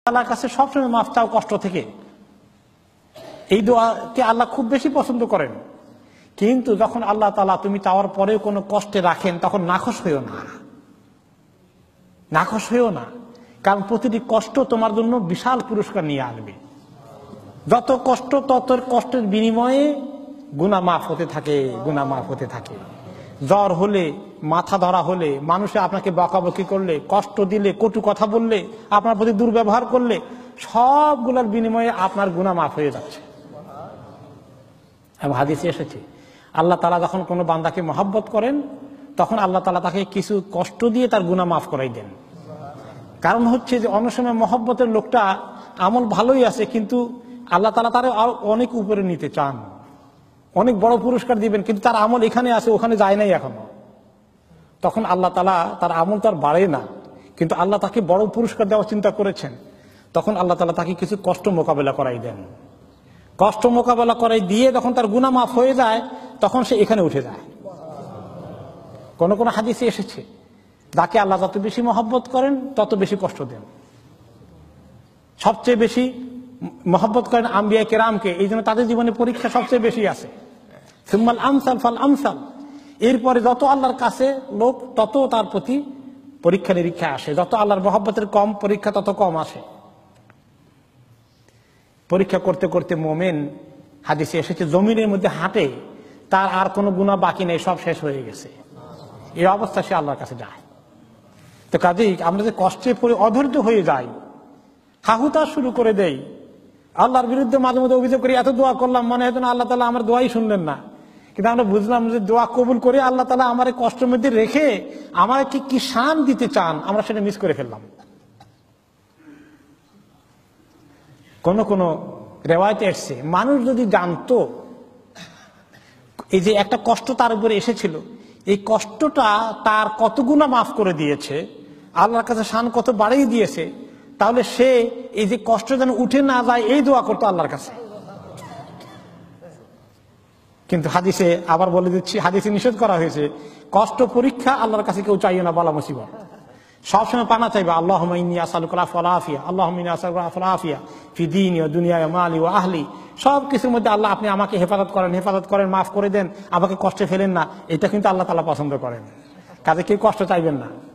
আল্লাহর কাছে সবসময় মাফ চাও কষ্ট থেকে, এই দোয়াকে আল্লাহ খুব বেশি পছন্দ করেন। কিন্তু যখন আল্লাহ তাআলা তুমি চাওয়ার পরেও কোনো কষ্টে রাখেন, তখন নাখোশ হইও না, নাখোশ হইও না। কারণ প্রতিটি কষ্ট তোমার জন্য বিশাল পুরস্কার নিয়ে আসবে। যত কষ্ট তত কষ্টের বিনিময়ে গুনাহ মাফ হতে থাকে, গুনাহ মাফ হতে থাকে। জ্বর হলে, মাথা ধরা হলে, মানুষে আপনাকে বকাবকি করলে, কষ্ট দিলে, কটু কথা বললে, আপনার প্রতি দুর্ব্যবহার করলে, সবগুলোর বিনিময়ে আপনার গুনাহ মাফ হয়ে যাচ্ছে। এবং হাদিসে এসেছে আল্লাহ তাআলা যখন কোনো বান্দাকে মহব্বত করেন, তখন আল্লাহ তাআলা তাকে কিছু কষ্ট দিয়ে তার গুনাহ মাফ করাই দেন। কারণ হচ্ছে যে অন্য সময় মহব্বতের লোকটা আমল ভালোই আছে, কিন্তু আল্লাহ তাআলা তার আরো অনেক উপরে নিতে চান, অনেক বড় পুরস্কার দিবেন, কিন্তু তার আমল এখানে আছে, ওখানে যায় নাই এখনো। তখন আল্লাহ তাআলা তার আমল তার বাড়ে না, কিন্তু আল্লাহ তাকে বড় পুরস্কার দেওয়ার চিন্তা করেছেন। তখন আল্লাহ তাআলা তাকে কিছু কষ্ট মোকাবেলা করাই দেন। কষ্ট মোকাবেলা করাই দিয়ে যখন তার গুনাহ মাফ হয়ে যায়, তখন সে এখানে উঠে যায়। কোন কোন হাদিসে এসেছে যাকে আল্লাহ যত বেশি মহব্বত করেন তত বেশি কষ্ট দেন। সবচেয়ে বেশি মহব্বত করেন আম্বিয়া কেরামকে, এই জন্য তাদের জীবনে পরীক্ষা সবচেয়ে বেশি আছে। সুম্মাল আমসাল ফাল আমসাল, এরপরে যত আল্লাহর কাছে লোক তত তার প্রতি পরীক্ষা নিরীক্ষা আসে। যত আল্লাহর মহব্বতের কম, পরীক্ষা তত কম আসে। পরীক্ষা করতে করতে মোমেন, হাদিসে এসেছে, জমিনের মধ্যে হাঁটে, তার আর কোনো গুনাহ বাকি নেই, সব শেষ হয়ে গেছে। এই অবস্থা সে আল্লাহর কাছে যায়। তো কাজেই আমরা যে কষ্টে পড়ে অধৈর্য হয়ে যাই, হাহুতাশ শুরু করে দেই, আল্লাহর বিরুদ্ধে মাঝে মধ্যে অভিযোগ করি, এত দোয়া করলাম, মনে হয় না আল্লাহ তাআলা আমার দোয়াই শুনলেন না। কিন্তু আমরা বুঝলাম যে দোয়া কবুল করে আল্লাহ তাআলা আমার কষ্টের মধ্যে রেখে আমাকে কি শান দিতে চান, আমরা সেটা মিস করে ফেললাম। কোন কোন রেওয়ায়েতে এসেছে, মানুষ যদি জানতো এই যে একটা কষ্ট তার উপরে এসেছিল, এই কষ্টটা তার কত গুনাহ মাফ করে দিয়েছে, আল্লাহর কাছে শান কত বাড়িয়ে দিয়েছে, তাহলে সে এই যে কষ্ট যেন উঠে না যায় এই দোয়া করতো আল্লাহর কাছে। কিন্তু হাদিসে আবার বলে দিচ্ছি, হাদিসে নিষেধ করা হয়েছে, কষ্ট পরীক্ষা আল্লাহর কাছে কেউ চাইও না, বালা মুসিবত। সবসময় পানা চাইবা, আল্লাহুম্মা ইন্নী আসআলুকা আল আফিয়া, আল্লাহুম্মা ইন্নী আসআলুকা আল আফিয়া ফি দীনি ওয়া দুনিয়ায় ওয়া মালি ওয়া আহলি। সব কিছুর মধ্যে আল্লাহ আপনি আমাকে হেফাজত করেন, হেফাজত করেন, মাফ করে দেন, আমাকে কষ্টে ফেলেন না। এটা কিন্তু আল্লাহ তাআলা পছন্দ করেন। কাজে কেউ কষ্ট চাইবেন না।